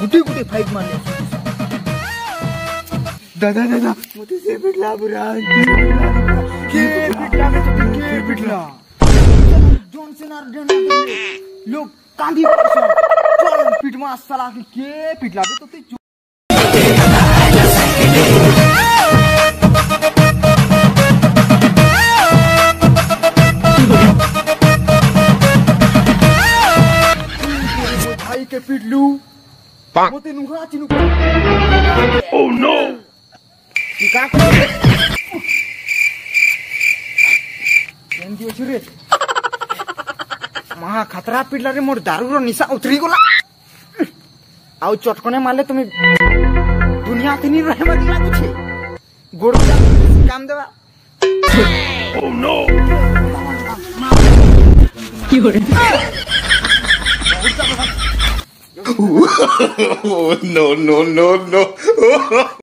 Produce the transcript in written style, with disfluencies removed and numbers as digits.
गुटे गुटे fight मारले दादा दादा मते से पिटला बुरा के पिटला में तो के पिटला जॉनसन और डेना लोग कांदी परसन चल पिट मा साला के पिटला बे तो ते भाई के पिटलू मोते नुहा चिनु ओह नो का केंदी छुरे महा खतरा पिटला रे मोर दारू रो निशा उतरी गला आउ चटकने मारले तुम दुनिया तिनी रहे मत दिला कुछ गोड़ काम देवा ओह नो की हो रे no, no, no, no.